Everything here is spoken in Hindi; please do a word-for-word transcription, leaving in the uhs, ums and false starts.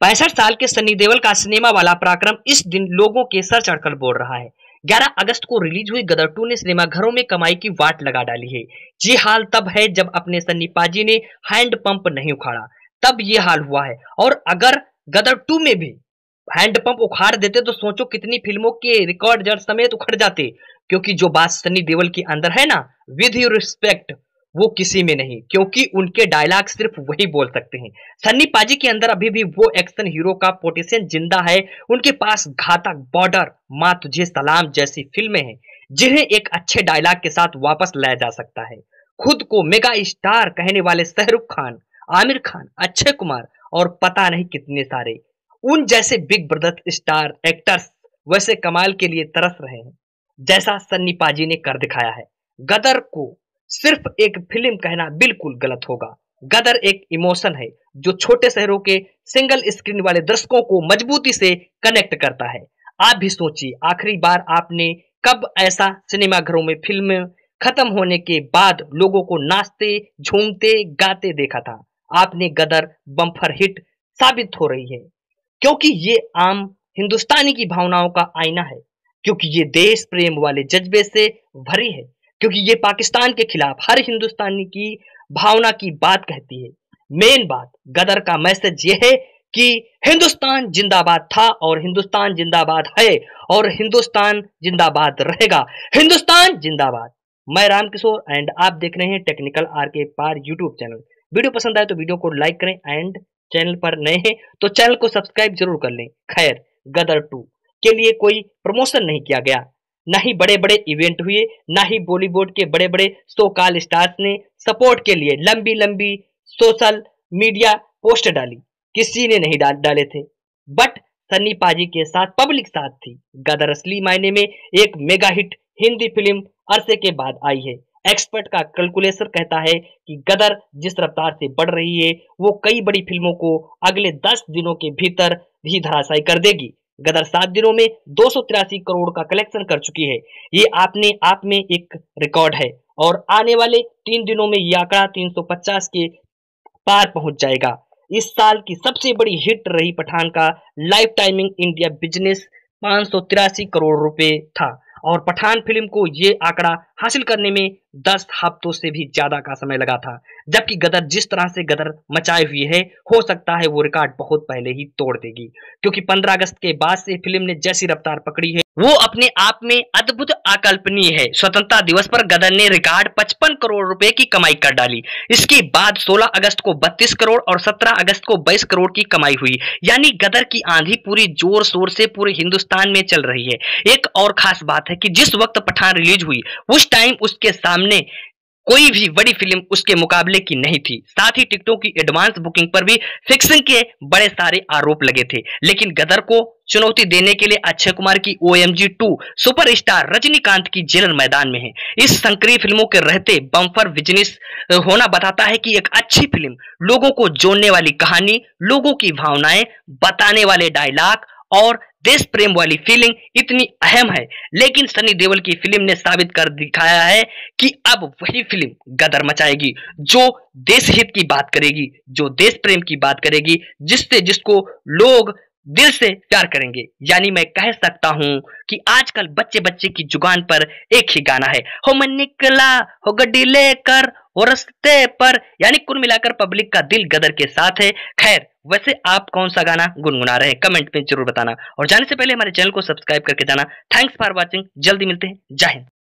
पैंसठ साल के सनी देओल का सिनेमा वाला पराक्रम इस दिन लोगों के सर चढ़कर बोल रहा है। ग्यारह अगस्त को रिलीज हुई गदर टू ने सिनेमा घरों में कमाई की वाट लगा डाली है। जी हाल तब है जब अपने सन्नी पाजी ने हैंड पंप नहीं उखाड़ा, तब ये हाल हुआ है। और अगर गदर टू में भी हैंड पंप उखाड़ देते तो सोचो कितनी फिल्मों के रिकॉर्ड जड़ समेत उखड़ जाते। क्योंकि जो बात सनी देओल के अंदर है ना, विद यू रिस्पेक्ट, वो किसी में नहीं, क्योंकि उनके डायलॉग सिर्फ वही बोल सकते हैं। सन्नी पाजी के अंदर अभी भी वो एक्शन हीरो का पोटेंशियल जिंदा है। उनके पास घातक, बॉर्डर, माँ तुझे सलाम जैसी फिल्में हैं जिन्हें एक अच्छे डायलॉग के साथ वापस लाया जा सकता है। खुद को मेगा स्टार कहने वाले शाहरुख खान, आमिर खान, अक्षय कुमार और पता नहीं कितने सारे उन जैसे बिग ब्रदर स्टार एक्टर्स वैसे कमाल के लिए तरस रहे हैं जैसा सन्नी पाजी ने कर दिखाया है। गदर को सिर्फ एक फिल्म कहना बिल्कुल गलत होगा। गदर एक इमोशन है जो छोटे शहरों के सिंगल स्क्रीन वाले दर्शकों को मजबूती से कनेक्ट करता है। आप भी सोचिए, आखिरी बार आपने कब ऐसा सिनेमा घरों में फिल्म खत्म होने के बाद लोगों को नाचते, झूमते, गाते देखा था? आपने गदर बम्पर हिट साबित हो रही है क्योंकि ये आम हिंदुस्तानी की भावनाओं का आईना है, क्योंकि ये देश प्रेम वाले जज्बे से भरी है, क्योंकि ये पाकिस्तान के खिलाफ हर हिंदुस्तानी की भावना की बात कहती है। मेन बात गदर का मैसेज ये है कि हिंदुस्तान जिंदाबाद था और हिंदुस्तान जिंदाबाद है और हिंदुस्तान जिंदाबाद रहेगा। हिंदुस्तान जिंदाबाद। मैं रामकिशोर एंड आप देख रहे हैं टेक्निकल आर के पार यूट्यूब चैनल। वीडियो पसंद आए तो वीडियो को लाइक करें एंड चैनल पर नए हैं तो चैनल को सब्सक्राइब जरूर कर लें। खैर, गदर टू के लिए कोई प्रमोशन नहीं किया गया, ना ही बड़े बड़े इवेंट हुए, ना ही बॉलीवुड के बड़े बड़े सो कॉल स्टार्स ने सपोर्ट के लिए लंबी लंबी सोशल मीडिया पोस्ट डाली, किसी ने नहीं डाल डाले थे। बट सन्नी पाजी के साथ पब्लिक साथ थी। गदर असली मायने में एक मेगा हिट हिंदी फिल्म अरसे के बाद आई है। एक्सपर्ट का कैलकुलेशन कहता है कि गदर जिस रफ्तार से बढ़ रही है वो कई बड़ी फिल्मों को अगले दस दिनों के भीतर भी धराशायी कर देगी। गदर सात दिनों में दो सौ तिरासी करोड़ का कलेक्शन कर चुकी है। ये अपने आप में एक रिकॉर्ड है और आने वाले तीन दिनों में यह आंकड़ा तीन सौ पचास के पार पहुंच जाएगा। इस साल की सबसे बड़ी हिट रही पठान का लाइफ टाइमिंग इंडिया बिजनेस पाँच सौ तिरासी करोड़ रुपए था और पठान फिल्म को ये आंकड़ा हासिल करने में दस हफ्तों से भी ज्यादा का समय लगा था। जबकि गदर जिस तरह से गदर मचाई हुई है, हो सकता है वो रिकॉर्ड बहुत पहले ही तोड़ देगी, क्योंकि पंद्रह अगस्त के बाद से फिल्म ने जैसी रफ्तार पकड़ी है वो अपने आप में अद्भुत, अकल्पनीय है। स्वतंत्रता दिवस पर गदर ने रिकॉर्ड पचपन करोड़ रुपए की कमाई कर डाली। इसके बाद सोलह अगस्त को बत्तीस करोड़ और सत्रह अगस्त को बाईस करोड़ की कमाई हुई। यानी गदर की आंधी पूरी जोर शोर से पूरे हिंदुस्तान में चल रही है। एक और खास बात है कि जिस वक्त पठान रिलीज हुई उस टाइम उसके सामने कोई भी बड़ी फिल्म उसके मुकाबले की नहीं थी। साथ ही टिकटों की एडवांस बुकिंग पर भी फिक्सिंग के बड़े सारे आरोप लगे थे। लेकिन गदर को चुनौती देने के लिए अक्षय कुमार की O M G two superstar Rajinikanth की जेलर मैदान में है। इस संक्रिय फिल्मों के रहते बम्पर बिजनेस होना बताता है कि एक अच्छी फिल्म, लोगों को जोड़ने वाली कहानी, लोगों की भावनाएं बताने वाले डायलॉग और देश प्रेम वाली फीलिंग इतनी अहम है। लेकिन सनी देओल की फिल्म ने साबित कर दिखाया है कि अब वही फिल्म गदर मचाएगी जो देश हित की बात करेगी, जो देश प्रेम की बात करेगी, जिससे जिसको लोग दिल से प्यार करेंगे। यानी मैं कह सकता हूं कि आजकल बच्चे बच्चे की जुबान पर एक ही गाना है, हो मैं निकला हो गड्डी लेकर वो रस्ते पर। यानी कुल मिलाकर पब्लिक का दिल गदर के साथ है। खैर, वैसे आप कौन सा गाना गुनगुना रहे हैं कमेंट में जरूर बताना और जाने से पहले हमारे चैनल को सब्सक्राइब करके जाना। Thanks for watching. जल्दी मिलते हैं। जय हिंद।